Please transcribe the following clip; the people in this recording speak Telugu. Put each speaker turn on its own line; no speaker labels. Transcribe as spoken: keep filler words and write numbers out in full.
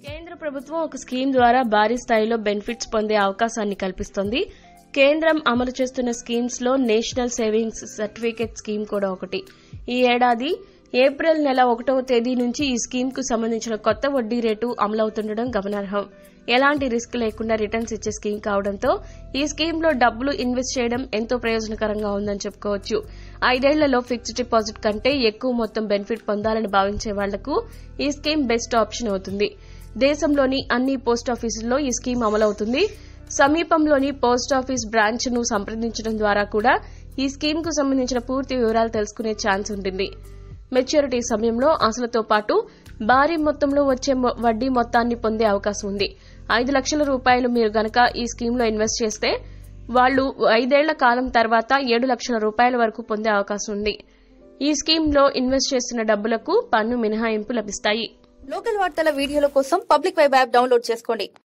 కేంద్ర ప్రభుత్వం ఒక స్కీమ్ ద్వారా భారీ స్థాయిలో బెనిఫిట్స్ పొందే అవకాశాన్ని కల్పిస్తోంది. కేంద్రం అమలు చేస్తున్న స్కీమ్స్ లో నేషనల్ సేవింగ్స్ సర్టిఫికేట్ స్కీమ్ కూడా ఒకటి. ఈ ఏడాది ఏప్రిల్ నెల ఒకటవ తేదీ నుంచి ఈ స్కీమ్ కు సంబంధించిన కొత్త వడ్డీ రేటు అమలవుతుండడం గమనార్హం. ఎలాంటి రిస్క్ లేకుండా రిటర్న్స్ ఇచ్చే స్కీమ్ కావడంతో ఈ స్కీమ్ లో డబ్బులు ఇన్వెస్ట్ చేయడం ఎంతో ప్రయోజనకరంగా ఉందని చెప్పుకోవచ్చు. ఐదేళ్లలో ఫిక్స్డ్ డిపాజిట్ కంటే ఎక్కువ మొత్తం బెనిఫిట్ పొందాలని భావించే వాళ్లకు ఈ స్కీమ్ బెస్ట్ ఆప్షన్ అవుతుంది. దేశంలోని అన్ని పోస్టాఫీసుల్లో ఈ స్కీమ్ అమలవుతుంది. సమీపంలోని పోస్టాఫీస్ బ్రాంచ్ ను సంప్రదించడం ద్వారా కూడా ఈ స్కీమ్ కు సంబంధించిన పూర్తి వివరాలు తెలుసుకునే ఛాన్స్ ఉంటుంది. మెచ్యూరిటీ సమయంలో అసలుతో పాటు భారీ మొత్తంలో వచ్చే వడ్డీ మొత్తాన్ని పొందే అవకాశం ఉంది. ఐదు లక్షల రూపాయలు మీరు గనక ఈ స్కీమ్లో ఇన్వెస్ట్ చేస్తే వాళ్లు ఐదేళ్ల కాలం తర్వాత ఏడు లక్షల రూపాయల వరకు పొందే అవకాశం ఉంది. ఈ స్కీమ్లో ఇన్వెస్ట్ చేసిన డబ్బులకు పన్ను మినహాయింపు లభిస్తాయి.
లోకల్ వార్తల వీడియోల కోసం పబ్లిక్ వెబ్ యాప్ డౌన్లోడ్ చేసుకోండి.